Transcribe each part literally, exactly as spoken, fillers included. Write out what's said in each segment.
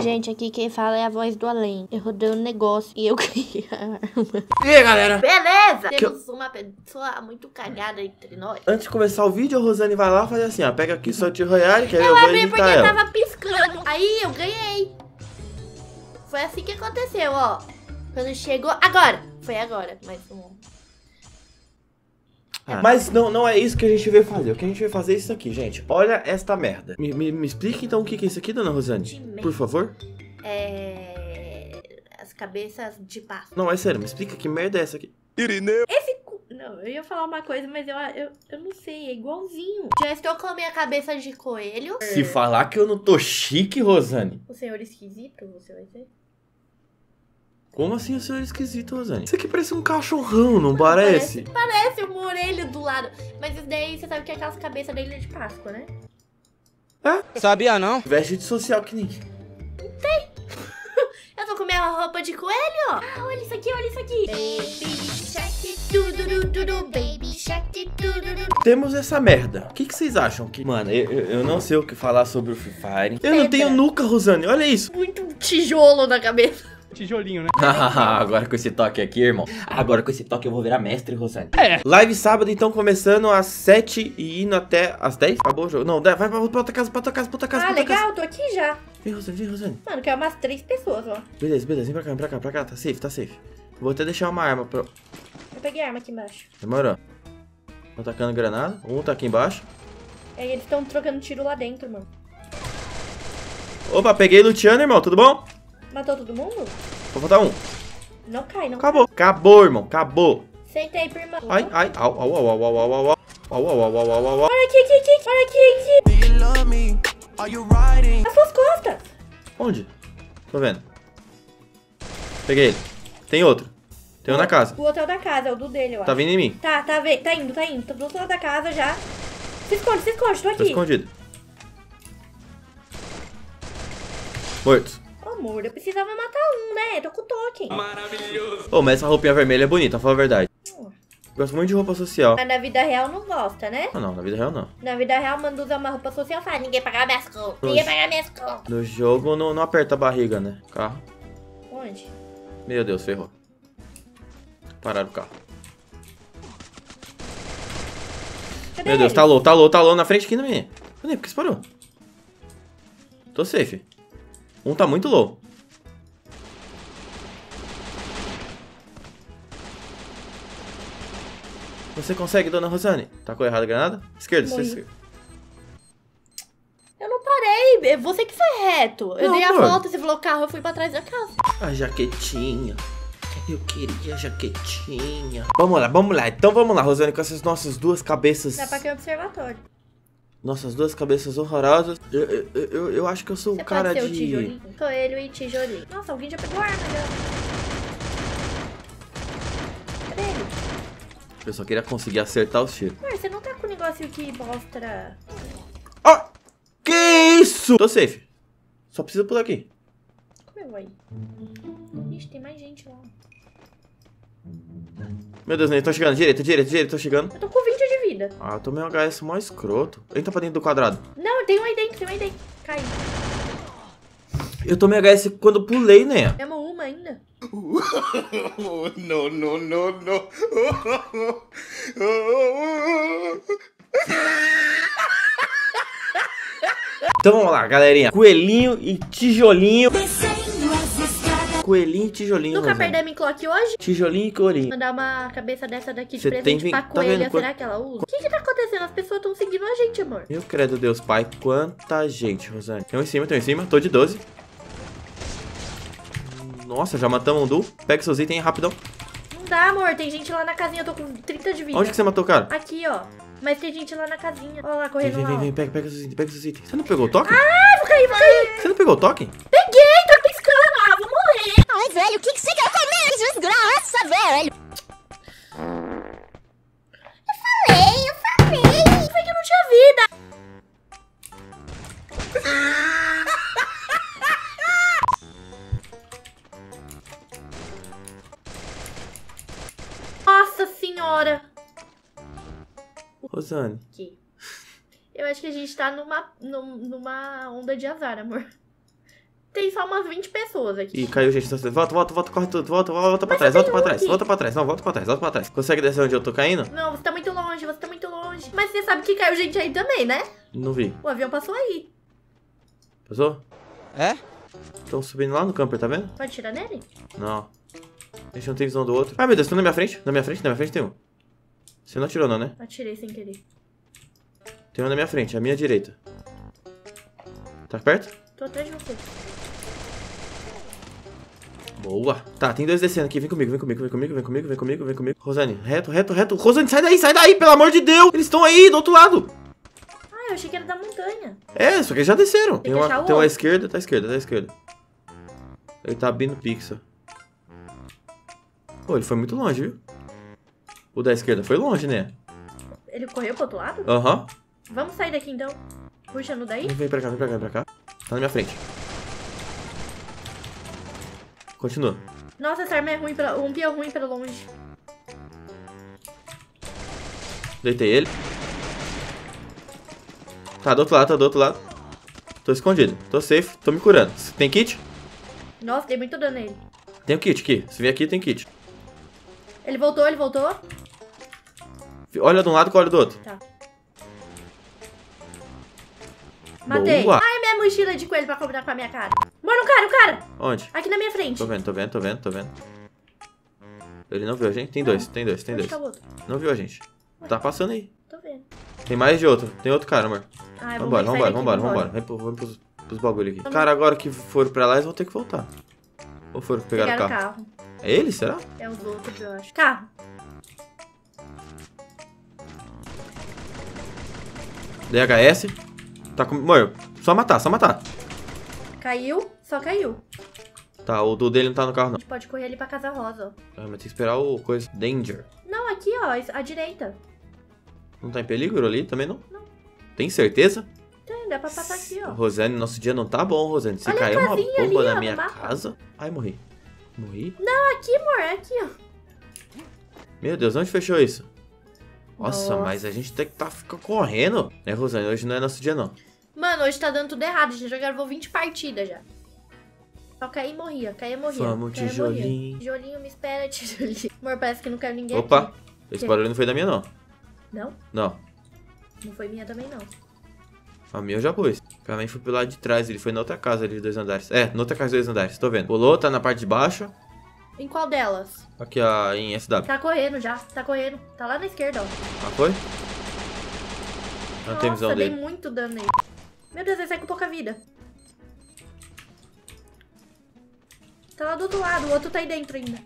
Gente, aqui quem fala é a voz do além. Eu rodei um negócio e eu ganhei a arma. E aí, galera? Beleza! Que Temos uma pessoa muito cagada entre nós. Antes de começar o vídeo, a Rosane vai lá fazer assim, ó. Pega aqui só de Royale, que aí eu, Eu vou abri porque editar ela. tava piscando. Aí eu ganhei. Foi assim que aconteceu, ó. Quando chegou... Agora! Foi agora. Mas um... Ah. Mas não, não é isso que a gente veio fazer. O que a gente veio fazer é isso aqui, gente. Olha esta merda. Me, me, me explique então o que, que é isso aqui, dona Rosane. Por favor. É... As cabeças de pássaro. Não, é sério. Me explica que merda é essa aqui. Esse... cu- Não, eu ia falar uma coisa, mas eu, eu, eu não sei. É igualzinho. Já estou com a minha cabeça de coelho. Se falar que eu não tô chique, Rosane. O senhor esquisito, você vai ser? Como assim o senhor é esquisito, Rosane? Isso aqui parece um cachorrão, não parece? Parece uma orelha do lado. Mas isso daí, você sabe que aquelas cabeças dele é de Páscoa, né? É? Sabia não? Veste de social que nem... Eu tô com minha roupa de coelho, ó. Ah, olha isso aqui, olha isso aqui. Baby shark, tudo, tudo, baby shark, tudo. Temos essa merda. O que, que vocês acham? Que... Mano, eu, eu eu não sei o que falar sobre o Free Fire. Eu não Pedra. tenho nuca, Rosane. Olha isso. Muito tijolo na cabeça. Tijolinho, né? Agora com esse toque aqui, irmão. Agora com esse toque eu vou virar mestre, Rosane. É. Live sábado, então, começando às sete e indo até às dez. Acabou o jogo. Não, vai pra, pra outra casa, pra outra casa, pra outra casa. Ah, pra outra legal, tô aqui já. casa. Vem, Rosane, vem, Rosane. Mano, quer umas três pessoas, ó. Beleza, beleza. Vem pra cá, vem pra cá, pra cá. Tá safe, tá safe. Vou até deixar uma arma pra... Eu peguei a arma aqui embaixo. Demorou. Tô atacando granada. Um tá aqui embaixo. Aí eles estão trocando tiro lá dentro, mano. Opa, peguei Luciano, irmão. Tudo bom? Matou todo mundo? Vou faltar um. Não cai, não Acabou. Acabou, irmão. Acabou. cai. Senta aí, irmão. Ai, ai. Au, au, au, au, au, au, au. Au, au, au, au, au, au. Olha aqui, aqui, aqui. Olha aqui, aqui. Nas suas costas. Onde? Tô vendo. Peguei ele. Tem outro. Tem um na casa. O outro é o da casa, é o do dele, eu acho. Tá vindo em mim. Tá, tá, ve- tá indo, tá indo. Tá do outro lado da casa já. Se esconde, se esconde, tô Tô aqui. escondido. Morto. Amor, eu precisava matar um, né? Tô com token. Ô, mas essa roupinha vermelha é bonita, fala a verdade. Hum. Gosto muito de roupa social. Mas na vida real não gosta, né? Ah, não, na vida real não. Na vida real, manda usar uma roupa social, fala, ninguém pagar minhas contas. Ninguém pagar minhas contas. No jogo não, não aperta a barriga, né? Carro. Onde? Meu Deus, ferrou. Pararam o carro. Cadê Meu Deus, ele? tá low, tá low, tá low na frente aqui na minha. Cadê? Por que você parou? Tô safe. Um tá muito low. Você consegue, dona Rosane? Tacou errado a granada? Esquerda, Morri. esquerda. Eu não parei, você que foi reto. Eu Não, dei a amor. volta, você falou carro, eu fui pra trás da casa. A jaquetinha. Eu queria a jaquetinha. Vamos lá, vamos lá. Então vamos lá, Rosane, com essas nossas duas cabeças. Dá pra que observatório. Nossas duas cabeças horrorosas. Eu, eu, eu, eu acho que eu sou o Você cara pode ser o de... tijolinho? Coelho e tijolinho. Nossa, alguém já pegou a arma já. Cadê ele? Eu só queria conseguir acertar os tiros. Amor, você não tá com um negócio que mostra... Ó! Que isso? Tô safe. Só preciso pular aqui. Como eu vou aí? Ixi, tem mais gente lá. Meu Deus, né? Tô chegando. Direita, direita, direita. Tô chegando. Eu tô com vinte de vida. Ah, eu tomei um H S mó escroto. Entra pra dentro do quadrado. Não, tem um aí dentro, tem um aí dentro. Caiu. Eu tomei H S quando eu pulei, né? Temos uma ainda. Oh, no, no, no, no. Então vamos lá, galerinha. Coelhinho e tijolinho. Coelhinho e tijolinho, Nunca Rosane. perdemos em clock hoje? Tijolinho e coelhinho. Mandar uma cabeça dessa daqui de Você presente tem pra que- tá coelha, vendo será quant- que ela usa? O que que tá acontecendo? As pessoas estão seguindo a gente, amor. Meu credo, Deus pai. Quanta gente, Rosane. Tem um em cima, tem um em cima. Tô de doze. Nossa, já matamos um duo. Pega seus itens rapidão. Não dá, amor. Tem gente lá na casinha. Eu tô com trinta de vida. Onde que você matou o cara? Aqui, ó. Mas tem gente lá na casinha. Olha lá, Vem, correndo vem, lá, vem, ó. vem. Pega, pega seus itens, pega seus itens. Você não pegou o toque? Ah, vou cair, vou cair. Você não pegou o toque? Peguei, tá piscando. Ah, vou morrer. Ai, velho, o que, que você quer comer? Desgraça, velho! Eu falei, eu falei! Foi que eu não tinha vida. Nossa senhora. Rosane. Que? Eu acho que a gente tá numa, num- numa onda de azar, amor. tem só umas vinte pessoas aqui. Ih, caiu, gente. Volta, volta, volta, corre tudo. Volta, volta pra trás, volta pra trás, volta pra trás. Não, volta pra trás, volta pra trás. Consegue descer onde eu tô caindo? Não, você tá muito longe, você tá muito longe. Mas você sabe que caiu gente aí também, né? Não vi. O avião passou aí. Passou? É? Estão subindo lá no camper, tá vendo? Pode tirar nele? Não. A gente não tem visão do outro. Ai, meu Deus, tá na minha frente. Na minha frente, na minha frente tem um. Você não atirou não, né? Atirei sem querer. Tem um na minha frente, à minha direita. Tá perto? Tô atrás de você. Boa. Tá, tem dois descendo aqui. Vem comigo, vem comigo, vem comigo, vem comigo, vem comigo, vem comigo. Rosane, reto, reto, reto. Rosane, sai daí, sai daí, pelo amor de Deus. Eles estão aí, do outro lado. Ah, eu achei que era da montanha. É, só que eles já desceram. Tem Tem que achar uma, o tem uma outro. esquerda, tá à esquerda, tá à esquerda. Ele tá abrindo pixel. Pô, ele foi muito longe, viu? O da esquerda foi longe, né? Ele correu pro outro lado? Aham. Vamos sair daqui então. Puxando daí? Vem pra cá, vem pra cá, vem pra cá. Tá na minha frente. Continua. Nossa, essa arma é ruim pra... Um pio ruim pra longe. Deitei ele. Tá do outro lado, tá do outro lado. Tô escondido, tô safe, tô me curando. Tem kit? Nossa, dei muito dano nele. Tem o kit aqui. Se vier aqui, tem kit. Ele voltou, ele voltou. Olha de um lado que olha do outro. Tá. Matei. Boa. Ai, minha mochila de coelho pra combinar com a minha cara. Mano, o cara, o cara. Onde? Aqui na minha frente. Tô vendo, tô vendo, tô vendo, tô vendo. Ele não viu a gente? Tem dois, tem dois, tem Onde dois. tá o outro? Não viu a gente. Tá passando aí. Tô vendo. Tem mais de outro. Tem outro cara, amor. Ai, Vambora, vamos vambora, vambora, vambora. Vem pro- vamos pros, pros bagulho aqui. Cara, agora que foram pra lá, eles vão ter que voltar. Ou foram pegar o Pegaram carro? o carro. É eles, será? É os outros, eu acho. Carro. D H S. Tá com... Amor, só matar, só matar. Caiu, só caiu. Tá, o do dele não tá no carro, A não. gente pode correr ali pra Casa Rosa, ó. Ah, mas tem que esperar o coisa. Danger. Não, aqui, ó, à direita. Não tá em perigo ali também, não? Não. Tem certeza? Tem, dá pra passar aqui, ó. Rosane, nosso dia não tá bom, Rosane. Se Olha a cair uma casinha bomba ali, na ó, minha no mapa. casa... Ai, morri. Morri? Não, aqui, amor, é aqui, ó. Meu Deus, onde fechou isso? Nossa, Nossa. mas a gente tem que tá ficar correndo. É, Rosane, hoje não é nosso dia, não. Mano, hoje tá dando tudo errado. A gente já gravou vinte partidas já. Só caía e morria, caía e morria. Vamos, caía e tijolinho. morria. Tijolinho, me espera, tijolinho. Amor, parece que não caiu ninguém Opa, aqui. esse Que? barulho não foi da minha, não. Não? Não, Não foi minha também, não. a minha eu já pus. Pra mim foi pro lado de trás, ele foi na outra casa ali de dois andares. É, na outra casa de dois andares, tô vendo. Pulou, tá na parte de baixo. Em qual delas? Aqui, ó, em S W. Tá correndo já, tá correndo. Tá lá na esquerda, ó. Ah, foi? Não tem Nossa, visão dei dele. muito dano nele. Meu Deus, ele sai com pouca vida. Tá lá do outro lado, o outro tá aí dentro ainda.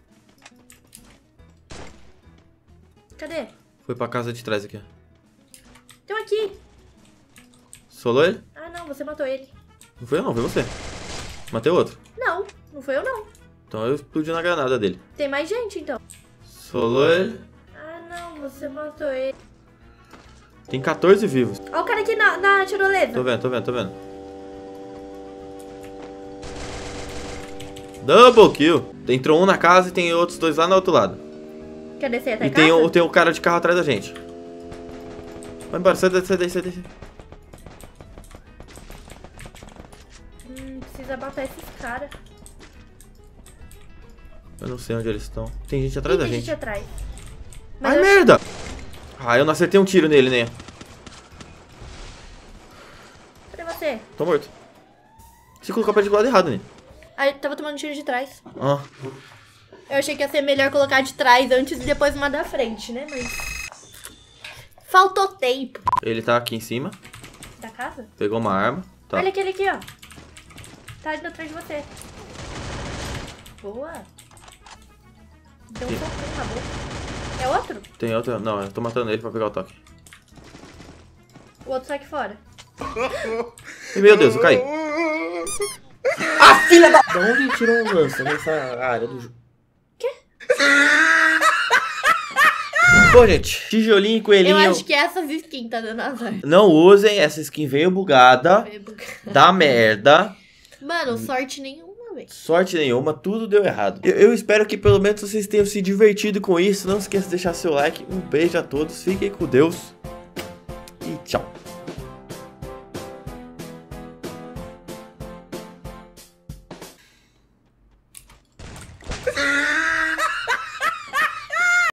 Cadê? Foi pra casa de trás aqui, ó. Tem um aqui. Solou ele? Ah, não, você matou ele. Não foi eu não, foi você. Matei o outro. Não, não foi eu, não. Então eu explodi na granada dele. Tem mais gente, então. Solou ele. Ah, não, você matou ele. Tem quatorze vivos. Ó o cara aqui na, na tirolesa. Tô vendo, tô vendo, tô vendo. Double kill. Entrou um na casa e tem outros dois lá no outro lado. Quer descer até E a tem casa? um, tem um cara de carro atrás da gente. Vai embora, sai daí, sai daí, sai daí. Hum, precisa matar esses caras. Eu não sei onde eles estão. Tem gente atrás Ih, da tem gente. gente atrás. Mas Ai, eu- merda! Ah, eu não acertei um tiro nele, né? Cadê você? Tô morto. Você colocou a pé de lado errado, né? Ah, eu tava tomando tiro de trás. Ah, Eu achei que ia ser melhor colocar de trás antes e depois uma da frente, né? Mas... faltou tempo. ele tá aqui em cima. Da casa? Pegou uma arma. Tá. Olha aquele aqui, ó. Tá indo atrás de você. Boa. Deu um Sim. soquinho na boca. É outro? Tem outro. Não, eu tô matando ele pra pegar o toque. O outro sai aqui fora. Ih, meu Deus, eu caí. Ah, filha da... Da onde ele tirou um lança nessa área do jogo? Quê? Pô, gente, tijolinho e coelhinho. Eu acho que essas skins tá dando azar. Não usem, essa skin veio bugada. Dá merda. Mano, sorte nenhuma, velho. Sorte nenhuma, tudo deu errado. Eu, eu espero que pelo menos vocês tenham se divertido com isso. Não esqueça de deixar seu like. Um beijo a todos, fiquem com Deus. E tchau.